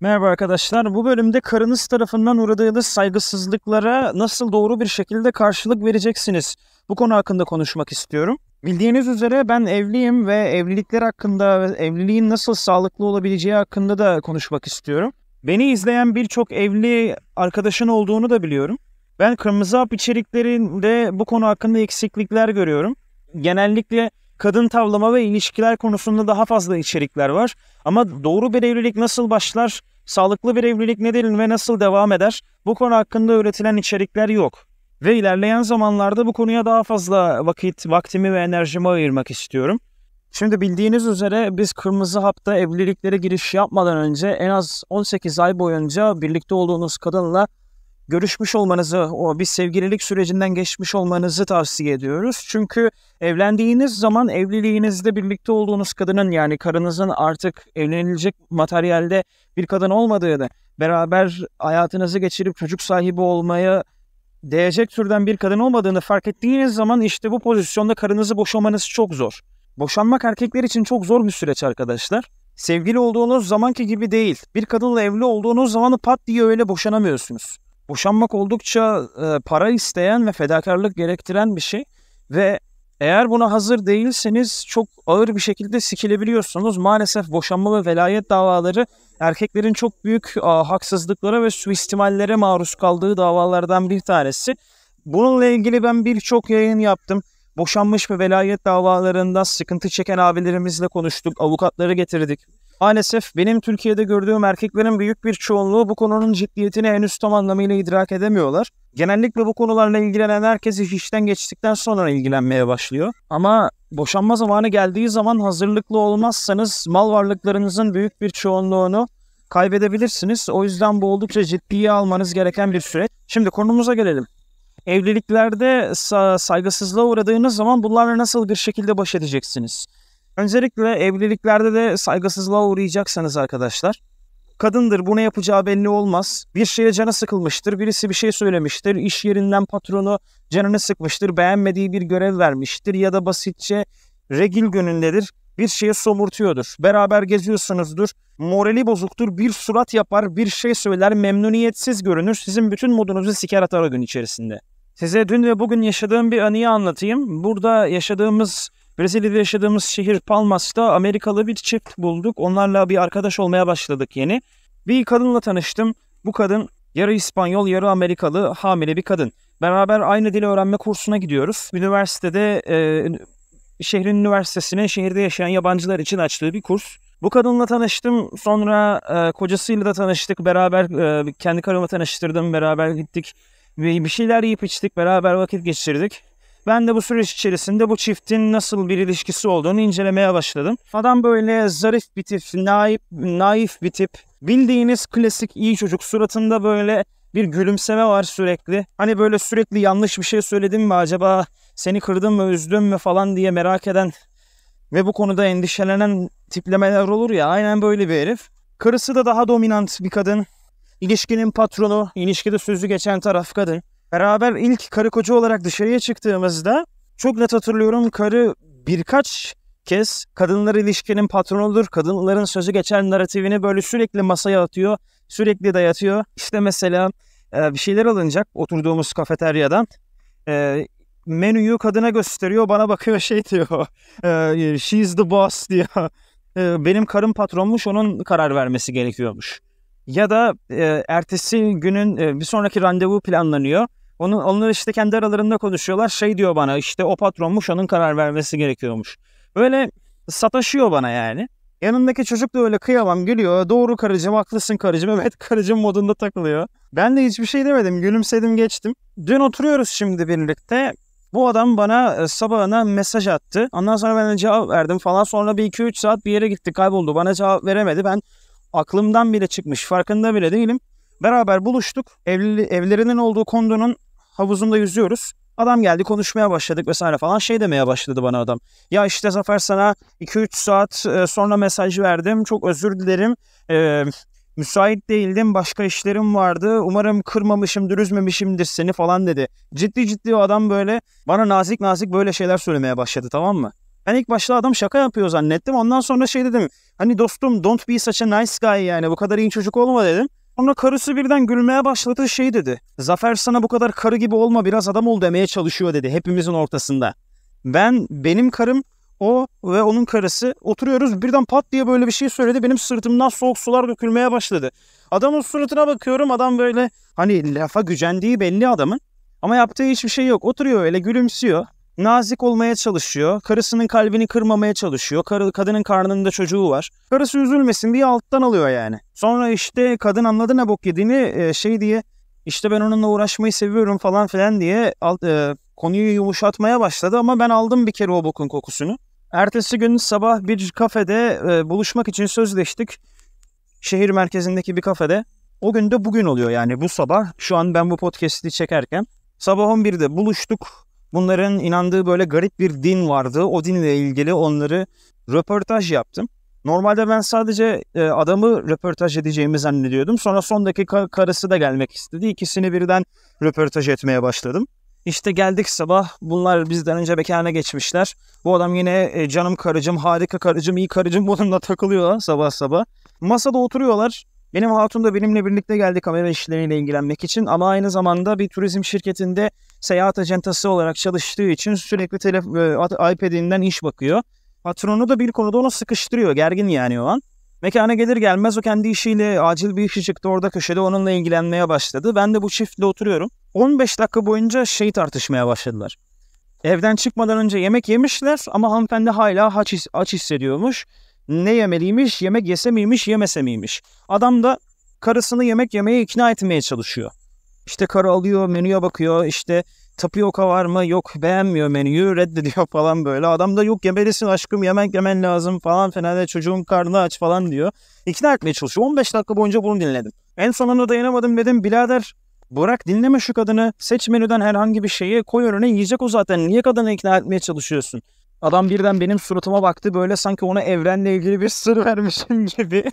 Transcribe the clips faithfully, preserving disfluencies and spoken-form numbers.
Merhaba arkadaşlar. Bu bölümde karınız tarafından uğradığınız saygısızlıklara nasıl doğru bir şekilde karşılık vereceksiniz? Bu konu hakkında konuşmak istiyorum. Bildiğiniz üzere ben evliyim ve evlilikler hakkında ve evliliğin nasıl sağlıklı olabileceği hakkında da konuşmak istiyorum. Beni izleyen birçok evli arkadaşın olduğunu da biliyorum. Ben Kırmızı Hap içeriklerinde bu konu hakkında eksiklikler görüyorum. Genellikle kadın tavlama ve ilişkiler konusunda daha fazla içerikler var. Ama doğru bir evlilik nasıl başlar, sağlıklı bir evlilik nedir ve nasıl devam eder? Bu konu hakkında üretilen içerikler yok. Ve ilerleyen zamanlarda bu konuya daha fazla vakit, vaktimi ve enerjimi ayırmak istiyorum. Şimdi bildiğiniz üzere biz Kırmızı Hap'ta evliliklere giriş yapmadan önce en az on sekiz ay boyunca birlikte olduğunuz kadınla görüşmüş olmanızı, o bir sevgililik sürecinden geçmiş olmanızı tavsiye ediyoruz. Çünkü evlendiğiniz zaman evliliğinizde birlikte olduğunuz kadının, yani karınızın artık evlenilecek materyalde bir kadın olmadığını, beraber hayatınızı geçirip çocuk sahibi olmaya değecek türden bir kadın olmadığını fark ettiğiniz zaman işte bu pozisyonda karınızı boşamanız çok zor. Boşanmak erkekler için çok zor bir süreç arkadaşlar. Sevgili olduğunuz zamanki gibi değil. Bir kadınla evli olduğunuz zaman pat diye öyle boşanamıyorsunuz. Boşanmak oldukça e, para isteyen ve fedakarlık gerektiren bir şey ve eğer buna hazır değilseniz çok ağır bir şekilde sikilebiliyorsunuz. Maalesef boşanma ve velayet davaları erkeklerin çok büyük a, haksızlıklara ve suistimallere maruz kaldığı davalardan bir tanesi. Bununla ilgili ben birçok yayın yaptım. Boşanmış ve velayet davalarında sıkıntı çeken abilerimizle konuştuk, avukatları getirdik. Maalesef benim Türkiye'de gördüğüm erkeklerin büyük bir çoğunluğu bu konunun ciddiyetini henüz tam anlamıyla idrak edemiyorlar. Genellikle bu konularla ilgilenen herkes iş işten geçtikten sonra ilgilenmeye başlıyor. Ama boşanma zamanı geldiği zaman hazırlıklı olmazsanız mal varlıklarınızın büyük bir çoğunluğunu kaybedebilirsiniz. O yüzden bu oldukça ciddiye almanız gereken bir süreç. Şimdi konumuza gelelim. Evliliklerde saygısızlığa uğradığınız zaman bunlarla nasıl bir şekilde baş edeceksiniz? Öncelikle evliliklerde de saygısızlığa uğrayacaksanız arkadaşlar, kadındır, bunu yapacağı belli olmaz. Bir şeye canı sıkılmıştır, birisi bir şey söylemiştir, iş yerinden patronu canını sıkmıştır, beğenmediği bir görev vermiştir ya da basitçe regil günündedir, bir şeye somurtuyordur. Beraber geziyorsunuzdur, morali bozuktur, bir surat yapar, bir şey söyler, memnuniyetsiz görünür, sizin bütün modunuzu siker atar o gün içerisinde. Size dün ve bugün yaşadığım bir anıyı anlatayım. Burada yaşadığımız Brezilya'da yaşadığımız şehir Palmas'ta Amerikalı bir çift bulduk. Onlarla bir arkadaş olmaya başladık yeni. Bir kadınla tanıştım. Bu kadın yarı İspanyol, yarı Amerikalı, hamile bir kadın. Beraber aynı dili öğrenme kursuna gidiyoruz. Üniversitede, e, şehrin üniversitesine şehirde yaşayan yabancılar için açtığı bir kurs. Bu kadınla tanıştım. Sonra e, kocasıyla da tanıştık. Beraber e, kendi karımı tanıştırdım. Beraber gittik. Bir şeyler yiyip içtik. Beraber vakit geçirdik. Ben de bu süreç içerisinde bu çiftin nasıl bir ilişkisi olduğunu incelemeye başladım. Adam böyle zarif bir tip, naif, naif bir tip. Bildiğiniz klasik iyi çocuk. Suratında böyle bir gülümseme var sürekli. Hani böyle sürekli yanlış bir şey söyledim mi acaba, seni kırdım mı, üzdüm mü falan diye merak eden ve bu konuda endişelenen tiplemeler olur ya, aynen böyle bir herif. Karısı da daha dominant bir kadın. İlişkinin patronu, ilişkide sözü geçen taraf kadın. Beraber ilk karı koca olarak dışarıya çıktığımızda çok net hatırlıyorum, karı birkaç kez kadınlar ilişkinin patronudur, kadınların sözü geçen naratifini böyle sürekli masaya atıyor, sürekli dayatıyor. İşte mesela e, bir şeyler alınacak oturduğumuz kafeteryadan. E, menüyü kadına gösteriyor, bana bakıyor, şey diyor, e, she's the boss diyor. E, benim karım patronmuş, onun karar vermesi gerekiyormuş. Ya da e, ertesi günün e, bir sonraki randevu planlanıyor. Onu, onlar işte kendi aralarında konuşuyorlar. Şey diyor bana, işte o patronmuş, onun karar vermesi gerekiyormuş. Böyle sataşıyor bana yani. Yanındaki çocuk da öyle kıyamam gülüyor. Doğru karıcığım, haklısın karıcığım, evet karıcığım modunda takılıyor. Ben de hiçbir şey demedim, gülümsedim geçtim. Dün oturuyoruz şimdi birlikte. Bu adam bana e, sabahına mesaj attı. Ondan sonra ben de cevap verdim falan. Sonra bir iki üç saat bir yere gitti, kayboldu. Bana cevap veremedi. Ben aklımdan bile çıkmış, farkında bile değilim. Beraber buluştuk. Evli, evlerinin olduğu kondonun havuzunda yüzüyoruz. Adam geldi, konuşmaya başladık vesaire falan. Şey demeye başladı bana adam. Ya işte Zafer, sana iki üç saat sonra mesaj verdim. Çok özür dilerim. Ee, müsait değildim. Başka işlerim vardı. Umarım kırmamışımdır, üzmemişimdir seni falan dedi. Ciddi ciddi o adam böyle bana nazik nazik böyle şeyler söylemeye başladı, tamam mı? Ben ilk başta adam şaka yapıyor zannettim. Ondan sonra şey dedim. Hani dostum, don't be such a nice guy, yani bu kadar iyi çocuk olma dedim. Sonra karısı birden gülmeye başladı, şey dedi. Zafer sana bu kadar karı gibi olma, biraz adam ol demeye çalışıyor dedi hepimizin ortasında. Ben, benim karım, o ve onun karısı oturuyoruz, birden pat diye böyle bir şey söyledi. Benim sırtımdan soğuk sular dökülmeye başladı. Adamın suratına bakıyorum, adam böyle hani lafa gücendiği belli adamın. Ama yaptığı hiçbir şey yok. Oturuyor öyle, gülümsüyor. Nazik olmaya çalışıyor. Karısının kalbini kırmamaya çalışıyor. Karı, kadının karnında çocuğu var. Karısı üzülmesin diye alttan alıyor yani. Sonra işte kadın anladı ne bok yediğini, şey diye, işte ben onunla uğraşmayı seviyorum falan filan diye alt, e, konuyu yumuşatmaya başladı. Ama ben aldım bir kere o bokun kokusunu. Ertesi gün sabah bir kafede e, buluşmak için sözleştik. Şehir merkezindeki bir kafede. O gün de bugün oluyor yani, bu sabah. Şu an ben bu podcast'i çekerken. Sabah on birde buluştuk. Bunların inandığı böyle garip bir din vardı. O dinle ilgili onları röportaj yaptım. Normalde ben sadece e, adamı röportaj edeceğimi zannediyordum. Sonra son dakika karısı da gelmek istedi. İkisini birden röportaj etmeye başladım. İşte geldik sabah. Bunlar bizden önce mekana geçmişler. Bu adam yine e, canım karıcım, harika karıcım, iyi karıcım bununla takılıyor sabah sabah. Masada oturuyorlar. Benim hatun da benimle birlikte geldi kamera işleriyle ilgilenmek için, ama aynı zamanda bir turizm şirketinde seyahat acentası olarak çalıştığı için sürekli telef- iPad'inden iş bakıyor. Patronu da bir konuda onu sıkıştırıyor, gergin yani o an. Mekana gelir gelmez o kendi işiyle, acil bir işi çıktı orada köşede, onunla ilgilenmeye başladı. Ben de bu çiftle oturuyorum. on beş dakika boyunca şey tartışmaya başladılar. Evden çıkmadan önce yemek yemişler ama hanımefendi hala aç, aç hissediyormuş. Ne yemeliymiş, yemek yese miymiş, yemese miymiş. Adam da karısını yemek yemeye ikna etmeye çalışıyor. İşte karı alıyor, menüye bakıyor, işte tapioka var mı, yok beğenmiyor menüyü, reddediyor falan böyle. Adam da yok yemelisin aşkım, yemek yemen lazım falan filan, çocuğun karnı aç falan diyor. İkna etmeye çalışıyor. on beş dakika boyunca bunu dinledim. En sonunda dayanamadım, dedim birader bırak dinleme şu kadını, seç menüden herhangi bir şeyi koy önüne, yiyecek o zaten, niye kadını ikna etmeye çalışıyorsun? Adam birden benim suratıma baktı, böyle sanki ona evrenle ilgili bir sır vermişim gibi.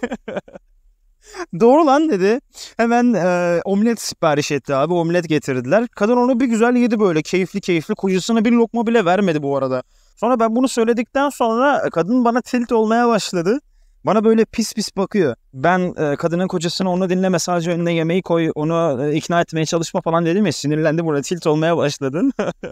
Doğru lan dedi. Hemen e, omlet sipariş etti abi. Omlet getirdiler. Kadın onu bir güzel yedi böyle keyifli keyifli. Kocasına bir lokma bile vermedi bu arada. Sonra ben bunu söyledikten sonra kadın bana tilt olmaya başladı. Bana böyle pis pis bakıyor. Ben e, kadının kocasını onu dinleme, sadece önüne yemeği koy, onu e, ikna etmeye çalışma falan dedim ya, sinirlendi, buna tilt olmaya başladın.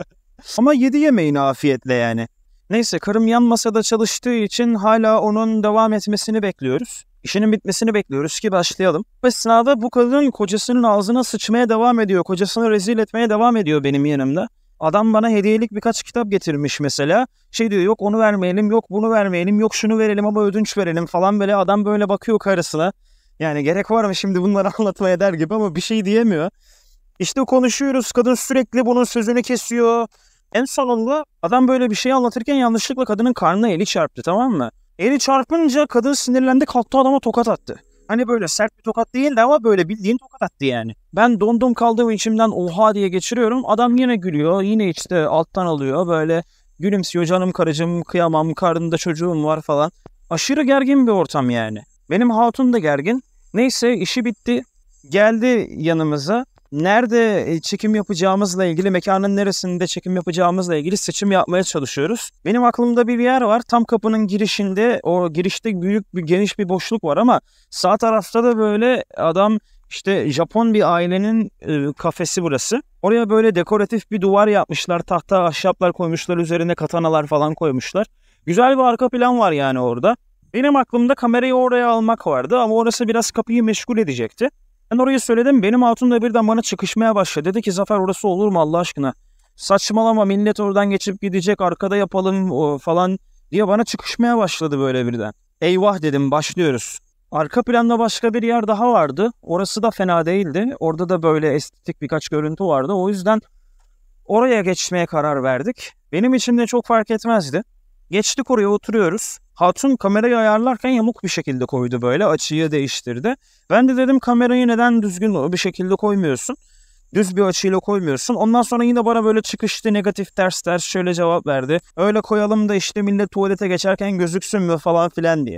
Ama yedi yemeğini afiyetle yani. Neyse, karım yan masada çalıştığı için hala onun devam etmesini bekliyoruz. İşinin bitmesini bekliyoruz ki başlayalım. Ve sınavda bu kadın kocasının ağzına sıçmaya devam ediyor. Kocasını rezil etmeye devam ediyor benim yanımda. Adam bana hediyelik birkaç kitap getirmiş mesela. Şey diyor, yok onu vermeyelim, yok bunu vermeyelim, yok şunu verelim ama ödünç verelim falan böyle. Adam böyle bakıyor karısına. Yani gerek var mı şimdi bunları anlatmaya der gibi, ama bir şey diyemiyor. İşte konuşuyoruz, kadın sürekli bunun sözünü kesiyor. En sonunda adam böyle bir şey anlatırken yanlışlıkla kadının karnına eli çarptı, tamam mı? Eli çarpınca kadın sinirlendi, kalktı adama tokat attı. Hani böyle sert bir tokat değildi ama böyle bildiğin tokat attı yani. Ben dondum kaldım, içimden oha diye geçiriyorum. Adam yine gülüyor, yine işte alttan alıyor, böyle gülümsüyor, canım karıcığım kıyamam, karnında çocuğum var falan. Aşırı gergin bir ortam yani. Benim hatun da gergin. Neyse işi bitti. Geldi yanımıza. Nerede çekim yapacağımızla ilgili, mekanın neresinde çekim yapacağımızla ilgili seçim yapmaya çalışıyoruz. Benim aklımda bir yer var. Tam kapının girişinde, o girişte büyük bir geniş bir boşluk var ama sağ tarafta da böyle adam, işte Japon bir ailenin e, kafesi burası. Oraya böyle dekoratif bir duvar yapmışlar. Tahta ahşaplar koymuşlar, üzerine katanalar falan koymuşlar. Güzel bir arka plan var yani orada. Benim aklımda kamerayı oraya almak vardı ama orası biraz kapıyı meşgul edecekti. Ben orayı söyledim, benim hatun da birden bana çıkışmaya başladı. Dedi ki Zafer orası olur mu Allah aşkına? Saçmalama, millet oradan geçip gidecek, arkada yapalım o falan diye bana çıkışmaya başladı böyle birden. Eyvah dedim, başlıyoruz. Arka planda başka bir yer daha vardı. Orası da fena değildi. Orada da böyle estetik birkaç görüntü vardı. O yüzden oraya geçmeye karar verdik. Benim için de çok fark etmezdi. Geçtik oraya, oturuyoruz. Hatun kamerayı ayarlarken yamuk bir şekilde koydu böyle. Açıyı değiştirdi. Ben de dedim kamerayı neden düzgün bir şekilde koymuyorsun? Düz bir açıyla koymuyorsun. Ondan sonra yine bana böyle çıkıştı, negatif ters ters şöyle cevap verdi. Öyle koyalım da işte millet tuvalete geçerken gözüksün mü falan filan diye.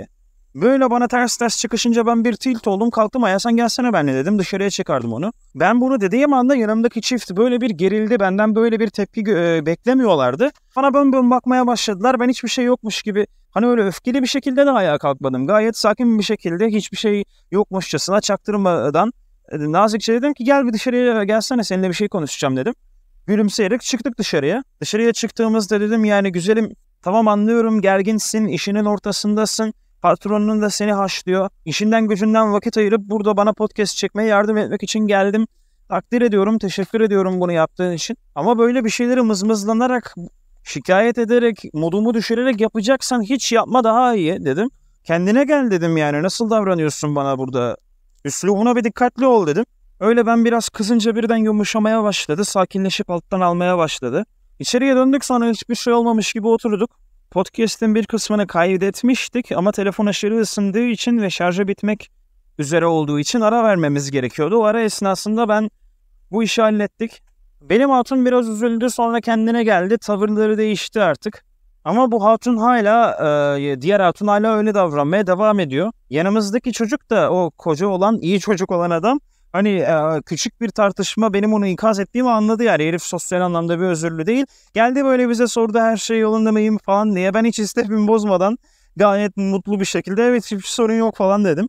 Böyle bana ters ters çıkışınca ben bir tilt oldum. Kalktım, ayağa sen gelsene benimle dedim. Dışarıya çıkardım onu. Ben bunu dediğim anda yanımdaki çift böyle bir gerildi. Benden böyle bir tepki e, beklemiyorlardı. Bana bön bön bakmaya başladılar. Ben hiçbir şey yokmuş gibi, hani öyle öfkeli bir şekilde de ayağa kalkmadım. Gayet sakin bir şekilde, hiçbir şey yokmuşçasına, çaktırmadan e, nazikçe dedim ki gel bir dışarıya gelsene, seninle bir şey konuşacağım dedim. Gülümseyerek çıktık dışarıya. Dışarıya çıktığımızda dedim yani güzelim, tamam anlıyorum, gerginsin, işinin ortasındasın. Patronun da seni haşlıyor. İşinden gücünden vakit ayırıp burada bana podcast çekmeye yardım etmek için geldim. Takdir ediyorum, teşekkür ediyorum bunu yaptığın için. Ama böyle bir şeyleri mızmızlanarak, şikayet ederek, modumu düşürerek yapacaksan hiç yapma, daha iyi dedim. Kendine gel dedim, yani nasıl davranıyorsun bana burada? Üslubuna bir dikkatli ol dedim. Öyle ben biraz kızınca birden yumuşamaya başladı. Sakinleşip alttan almaya başladı. İçeriye döndük, sonra hiçbir şey olmamış gibi oturduk. Podcast'in bir kısmını kaydetmiştik ama telefon aşırı ısındığı için ve şarjı bitmek üzere olduğu için ara vermemiz gerekiyordu. O ara esnasında ben bu işi hallettik. Benim hatun biraz üzüldü, sonra kendine geldi. Tavırları değişti artık. Ama bu hatun hala, e, diğer hatun hala öyle davranmaya devam ediyor. Yanımızdaki çocuk da, o koca olan, iyi çocuk olan adam, hani e, küçük bir tartışma benim onu ikaz ettiğimi anladı yani. Herif sosyal anlamda bir özürlü değil. Geldi böyle bize sordu, her şey yolunda mıyım falan diye. Ben hiç istekimi bozmadan gayet mutlu bir şekilde evet hiçbir sorun yok falan dedim.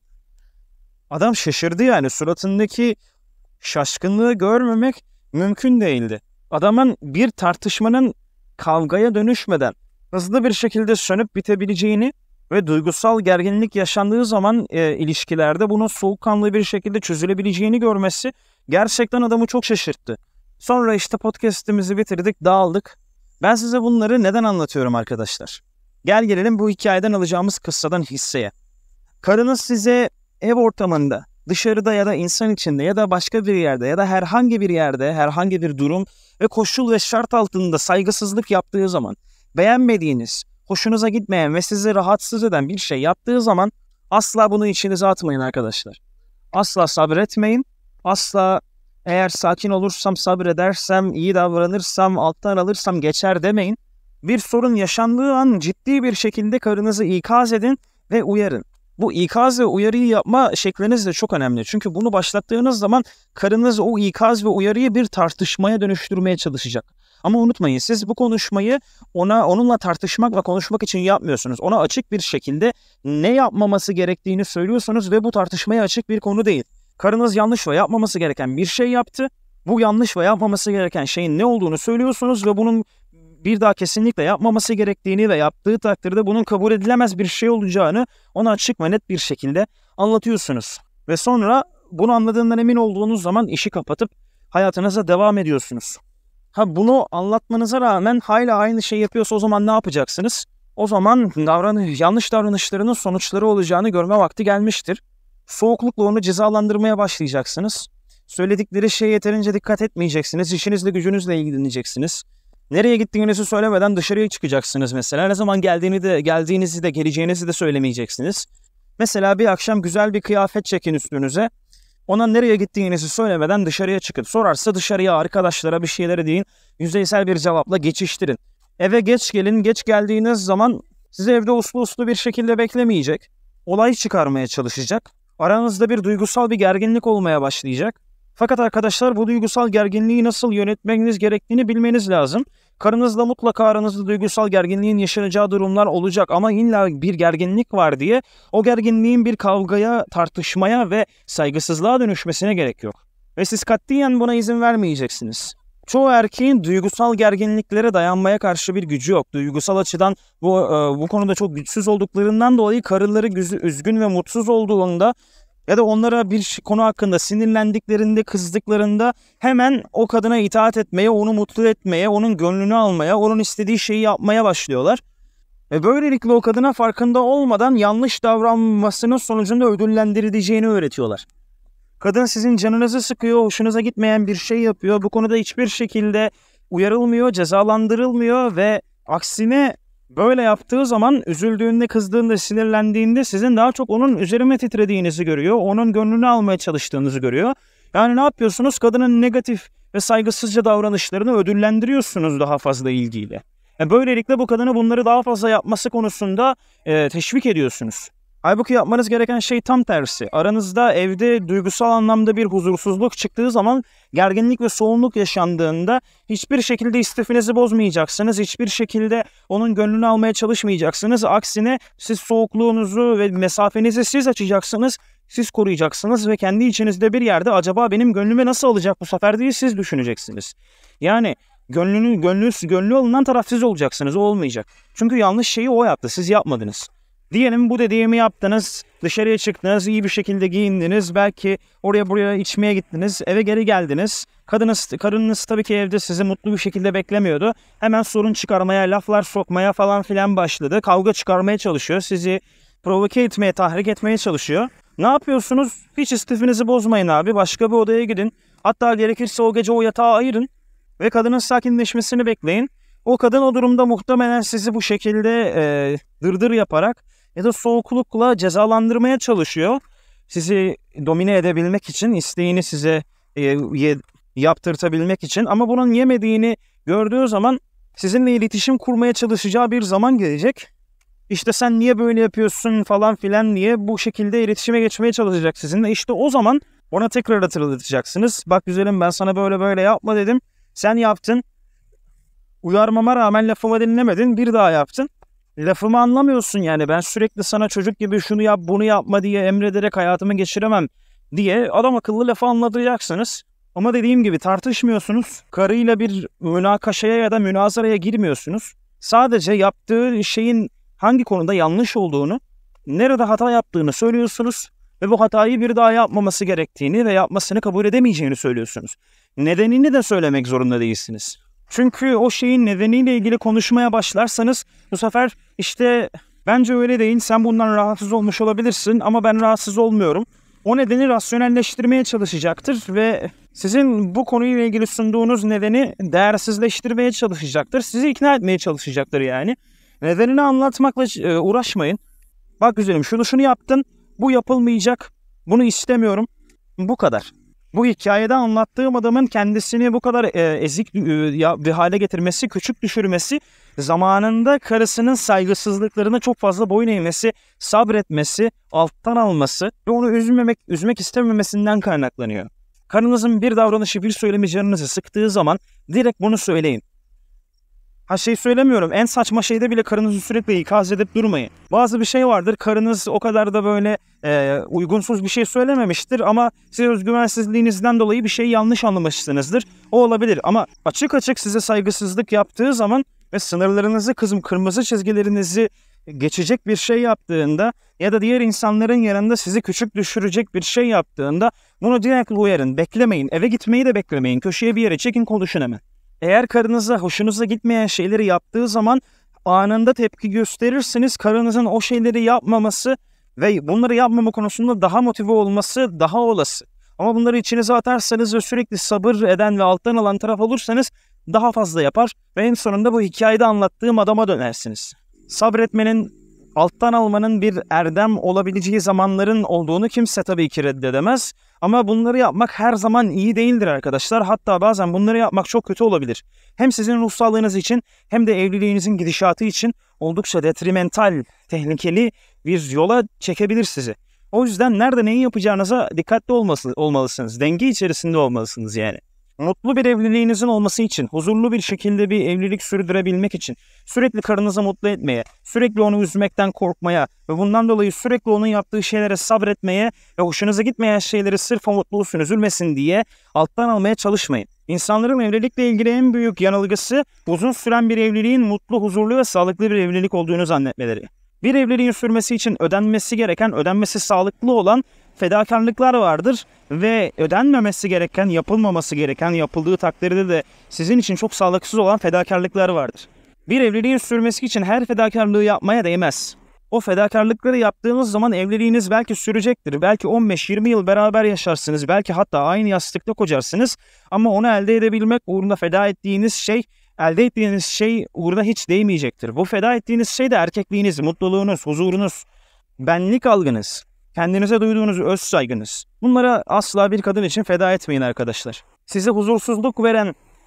Adam şaşırdı yani, suratındaki şaşkınlığı görmemek mümkün değildi. Adamın bir tartışmanın kavgaya dönüşmeden hızlı bir şekilde sönüp bitebileceğini ve duygusal gerginlik yaşandığı zaman e, ilişkilerde bunun soğukkanlı bir şekilde çözülebileceğini görmesi gerçekten adamı çok şaşırttı. Sonra işte podcast'imizi bitirdik, dağıldık. Ben size bunları neden anlatıyorum arkadaşlar? Gel gelelim bu hikayeden alacağımız kıssadan hisseye. Karınız size ev ortamında, dışarıda ya da insan içinde ya da başka bir yerde ya da herhangi bir yerde, herhangi bir durum ve koşul ve şart altında saygısızlık yaptığı zaman, beğenmediğiniz, hoşunuza gitmeyen ve sizi rahatsız eden bir şey yaptığı zaman asla bunu içinize atmayın arkadaşlar. Asla sabretmeyin. Asla eğer sakin olursam, sabredersem, iyi davranırsam, alttan alırsam geçer demeyin. Bir sorun yaşandığı an ciddi bir şekilde karınızı ikaz edin ve uyarın. Bu ikaz ve uyarıyı yapma şekliniz de çok önemli. Çünkü bunu başlattığınız zaman karınız o ikaz ve uyarıyı bir tartışmaya dönüştürmeye çalışacak. Ama unutmayın, siz bu konuşmayı ona onunla tartışmak ve konuşmak için yapmıyorsunuz. Ona açık bir şekilde ne yapmaması gerektiğini söylüyorsunuz ve bu tartışmaya açık bir konu değil. Karınız yanlış ve yapmaması gereken bir şey yaptı. Bu yanlış ve yapmaması gereken şeyin ne olduğunu söylüyorsunuz ve bunun bir daha kesinlikle yapmaması gerektiğini ve yaptığı takdirde bunun kabul edilemez bir şey olacağını ona açık ve net bir şekilde anlatıyorsunuz. Ve sonra bunu anladığından emin olduğunuz zaman işi kapatıp hayatınıza devam ediyorsunuz. Ha, bunu anlatmanıza rağmen hala aynı şey yapıyorsa o zaman ne yapacaksınız? O zaman davranış, yanlış davranışlarının sonuçları olacağını görme vakti gelmiştir. Soğuklukla onu cezalandırmaya başlayacaksınız. Söyledikleri şeye yeterince dikkat etmeyeceksiniz. İşinizle gücünüzle ilgileneceksiniz. Nereye gittiğinizi söylemeden dışarıya çıkacaksınız mesela. Ne zaman geldiğini de, geldiğinizi de geleceğinizi de söylemeyeceksiniz. Mesela bir akşam güzel bir kıyafet çekin üstünüze. Ona nereye gittiğinizi söylemeden dışarıya çıkın. Sorarsa dışarıya, arkadaşlara bir şeyleri deyin. Yüzeysel bir cevapla geçiştirin. Eve geç gelin. Geç geldiğiniz zaman sizi evde uslu uslu bir şekilde beklemeyecek. Olay çıkarmaya çalışacak. Aranızda bir duygusal bir gerginlik olmaya başlayacak. Fakat arkadaşlar, bu duygusal gerginliği nasıl yönetmeniz gerektiğini bilmeniz lazım. Karınızla mutlaka aranızda duygusal gerginliğin yaşanacağı durumlar olacak ama illa bir gerginlik var diye o gerginliğin bir kavgaya, tartışmaya ve saygısızlığa dönüşmesine gerek yok. Ve siz katiyen buna izin vermeyeceksiniz. Çoğu erkeğin duygusal gerginliklere dayanmaya karşı bir gücü yok. Duygusal açıdan bu bu konuda çok güçsüz olduklarından dolayı karıları üzgün ve mutsuz olduğunda ya da onlara bir konu hakkında sinirlendiklerinde, kızdıklarında hemen o kadına itaat etmeye, onu mutlu etmeye, onun gönlünü almaya, onun istediği şeyi yapmaya başlıyorlar. Ve böylelikle o kadına farkında olmadan yanlış davranmasının sonucunda ödüllendirileceğini öğretiyorlar. Kadın sizin canınızı sıkıyor, hoşunuza gitmeyen bir şey yapıyor. Bu konuda hiçbir şekilde uyarılmıyor, cezalandırılmıyor ve aksine böyle yaptığı zaman üzüldüğünde, kızdığında, sinirlendiğinde sizin daha çok onun üzerine titrediğinizi görüyor. Onun gönlünü almaya çalıştığınızı görüyor. Yani ne yapıyorsunuz? Kadının negatif ve saygısızca davranışlarını ödüllendiriyorsunuz daha fazla ilgiyle. Yani böylelikle bu kadını bunları daha fazla yapması konusunda e, teşvik ediyorsunuz. Halbuki yapmanız gereken şey tam tersi. Aranızda evde duygusal anlamda bir huzursuzluk çıktığı zaman, gerginlik ve soğunluk yaşandığında hiçbir şekilde istifinizi bozmayacaksınız. Hiçbir şekilde onun gönlünü almaya çalışmayacaksınız. Aksine siz soğukluğunuzu ve mesafenizi siz açacaksınız. Siz koruyacaksınız ve kendi içinizde bir yerde acaba benim gönlüme nasıl alacak bu sefer diye siz düşüneceksiniz. Yani gönlünü, gönlü, gönlü alınan taraf siz olacaksınız. O olmayacak. Çünkü yanlış şeyi o yaptı. Siz yapmadınız. Diyelim bu dediğimi yaptınız, dışarıya çıktınız, iyi bir şekilde giyindiniz, belki oraya buraya içmeye gittiniz, eve geri geldiniz. Kadınız, karınız tabii ki evde sizi mutlu bir şekilde beklemiyordu. Hemen sorun çıkarmaya, laflar sokmaya falan filan başladı. Kavga çıkarmaya çalışıyor, sizi provoke etmeye, tahrik etmeye çalışıyor. Ne yapıyorsunuz? Hiç istifinizi bozmayın abi, başka bir odaya gidin. Hatta gerekirse o gece o yatağı ayırın ve kadının sakinleşmesini bekleyin. O kadın o durumda muhtemelen sizi bu şekilde e, dırdır yaparak ya da soğuklukla cezalandırmaya çalışıyor. Sizi domine edebilmek için, isteğini size e, yaptırtabilmek için. Ama bunun yemediğini gördüğü zaman sizinle iletişim kurmaya çalışacağı bir zaman gelecek. İşte sen niye böyle yapıyorsun falan filan diye bu şekilde iletişime geçmeye çalışacak sizinle. İşte o zaman ona tekrar hatırlatacaksınız. Bak güzelim, ben sana böyle böyle yapma dedim. Sen yaptın. Uyarmama rağmen lafımı dinlemedin. Bir daha yaptın. Lafımı anlamıyorsun yani. Ben sürekli sana çocuk gibi şunu yap bunu yapma diye emrederek hayatımı geçiremem diye adam akıllı lafı anlatacaksınız. Ama dediğim gibi tartışmıyorsunuz. Karıyla bir münakaşaya ya da münazaraya girmiyorsunuz. Sadece yaptığı şeyin hangi konuda yanlış olduğunu, nerede hata yaptığını söylüyorsunuz ve bu hatayı bir daha yapmaması gerektiğini ve yapmasını kabul edemeyeceğini söylüyorsunuz. Nedenini de söylemek zorunda değilsiniz. Çünkü o şeyin nedeniyle ilgili konuşmaya başlarsanız bu sefer işte bence öyle değil, sen bundan rahatsız olmuş olabilirsin ama ben rahatsız olmuyorum. O nedeni rasyonelleştirmeye çalışacaktır ve sizin bu konuyla ilgili sunduğunuz nedeni değersizleştirmeye çalışacaktır. Sizi ikna etmeye çalışacaktır yani. Nedenini anlatmakla uğraşmayın. Bak güzelim, şunu şunu yaptın, bu yapılmayacak, bunu istemiyorum. Bu kadar. Bu hikayede anlattığım adamın kendisini bu kadar e, ezik e, bir hale getirmesi, küçük düşürmesi, zamanında karısının saygısızlıklarına çok fazla boyun eğmesi, sabretmesi, alttan alması ve onu üzmemek, üzmek istememesinden kaynaklanıyor. Karınızın bir davranışı, bir söylemi canınızı sıktığı zaman direkt bunu söyleyin. Ha şey söylemiyorum, en saçma şeyde bile karınızı sürekli ikaz edip durmayın. Bazı bir şey vardır, karınız o kadar da böyle e, uygunsuz bir şey söylememiştir ama siz özgüvensizliğinizden dolayı bir şey yanlış anlamışsınızdır. O olabilir ama açık açık size saygısızlık yaptığı zaman ve sınırlarınızı, kızım kırmızı çizgilerinizi geçecek bir şey yaptığında ya da diğer insanların yanında sizi küçük düşürecek bir şey yaptığında bunu direkt uyarın, beklemeyin, eve gitmeyi de beklemeyin, köşeye bir yere çekin, konuşun hemen. Eğer karınıza hoşunuza gitmeyen şeyleri yaptığı zaman anında tepki gösterirsiniz. Karınızın o şeyleri yapmaması ve bunları yapmama konusunda daha motive olması daha olası. Ama bunları içinize atarsanız ve sürekli sabır eden ve alttan alan taraf olursanız daha fazla yapar ve en sonunda bu hikayede anlattığım adama dönersiniz. Sabretmenin, alttan almanın bir erdem olabileceği zamanların olduğunu kimse tabii ki reddedemez. Ama bunları yapmak her zaman iyi değildir arkadaşlar. Hatta bazen bunları yapmak çok kötü olabilir. Hem sizin ruh sağlığınız için hem de evliliğinizin gidişatı için oldukça detrimental, tehlikeli bir yola çekebilir sizi. O yüzden nerede neyi yapacağınıza dikkatli olması, olmalısınız. Denge içerisinde olmalısınız yani. Mutlu bir evliliğinizin olması için, huzurlu bir şekilde bir evlilik sürdürebilmek için, sürekli karınızı mutlu etmeye, sürekli onu üzmekten korkmaya ve bundan dolayı sürekli onun yaptığı şeylere sabretmeye ve hoşunuza gitmeyen şeyleri sırf o mutlu olsun, üzülmesin diye alttan almaya çalışmayın. İnsanların evlilikle ilgili en büyük yanılgısı uzun süren bir evliliğin mutlu, huzurlu ve sağlıklı bir evlilik olduğunu zannetmeleri. Bir evliliğin sürmesi için ödenmesi gereken, ödenmesi sağlıklı olan fedakarlıklar vardır ve ödenmemesi gereken, yapılmaması gereken, yapıldığı takdirde de sizin için çok sağlıksız olan fedakarlıklar vardır. Bir evliliğin sürmesi için her fedakarlığı yapmaya değmez. O fedakarlıkları yaptığınız zaman evliliğiniz belki sürecektir. Belki on beş yirmi yıl beraber yaşarsınız. Belki hatta aynı yastıkta kocarsınız. Ama onu elde edebilmek uğruna feda ettiğiniz şey, elde ettiğiniz şey uğruna hiç değmeyecektir. Bu feda ettiğiniz şey de erkekliğiniz, mutluluğunuz, huzurunuz, benlik algınız, kendinize duyduğunuz öz saygınız. Bunlara asla bir kadın için feda etmeyin arkadaşlar. Size huzursuzluk veren,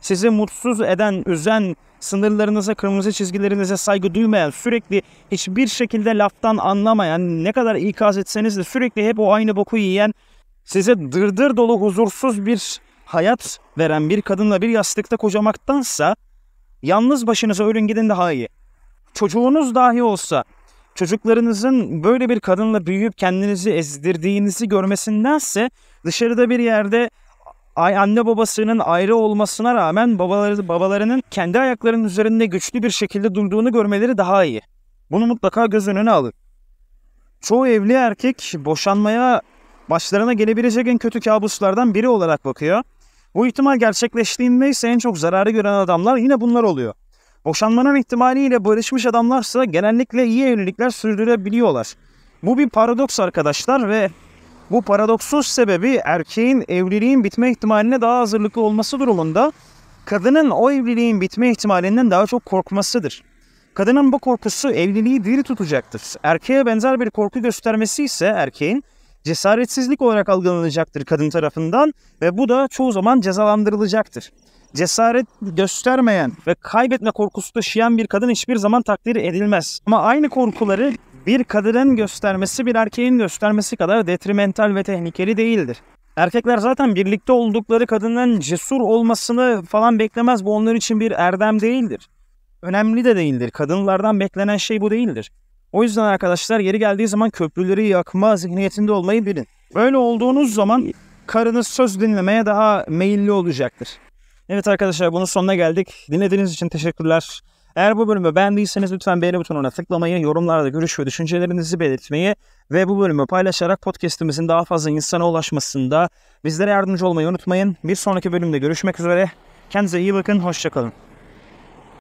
sizi mutsuz eden, üzen, sınırlarınıza, kırmızı çizgilerinize saygı duymayan, sürekli hiçbir şekilde laftan anlamayan, ne kadar ikaz etseniz de sürekli hep o aynı boku yiyen, size dırdır dolu huzursuz bir hayat veren bir kadınla bir yastıkta kocamaktansa yalnız başınıza ölün gidin daha iyi. Çocuğunuz dahi olsa çocuklarınızın böyle bir kadınla büyüyüp kendinizi ezdirdiğinizi görmesindense dışarıda bir yerde anne babasının ayrı olmasına rağmen babaları, babalarının kendi ayaklarının üzerinde güçlü bir şekilde durduğunu görmeleri daha iyi. Bunu mutlaka göz önüne alın. Çoğu evli erkek boşanmaya başlarına gelebilecek en kötü kabuslardan biri olarak bakıyor. Bu ihtimal gerçekleştiğinde ise en çok zararı gören adamlar yine bunlar oluyor. Boşanmanın ihtimaliyle barışmış adamlarsa genellikle iyi evlilikler sürdürebiliyorlar. Bu bir paradoks arkadaşlar ve bu paradoksun sebebi erkeğin evliliğin bitme ihtimaline daha hazırlıklı olması durumunda kadının o evliliğin bitme ihtimalinden daha çok korkmasıdır. Kadının bu korkusu evliliği diri tutacaktır. Erkeğe benzer bir korku göstermesi ise erkeğin cesaretsizlik olarak algılanacaktır kadın tarafından ve bu da çoğu zaman cezalandırılacaktır. Cesaret göstermeyen ve kaybetme korkusu taşıyan bir kadın hiçbir zaman takdir edilmez. Ama aynı korkuları bir kadının göstermesi bir erkeğin göstermesi kadar detrimental ve tehlikeli değildir. Erkekler zaten birlikte oldukları kadının cesur olmasını falan beklemez. Bu onlar için bir erdem değildir. Önemli de değildir. Kadınlardan beklenen şey bu değildir. O yüzden arkadaşlar yeri geldiği zaman köprüleri yakma zihniyetinde olmayı bilin. Böyle olduğunuz zaman karınız söz dinlemeye daha meyilli olacaktır. Evet arkadaşlar bunun sonuna geldik. Dinlediğiniz için teşekkürler. Eğer bu bölümü beğendiyseniz lütfen beğeni butonuna tıklamayı, yorumlarda görüş ve düşüncelerinizi belirtmeyi ve bu bölümü paylaşarak podcast'imizin daha fazla insana ulaşmasında bizlere yardımcı olmayı unutmayın. Bir sonraki bölümde görüşmek üzere. Kendinize iyi bakın, hoşça kalın.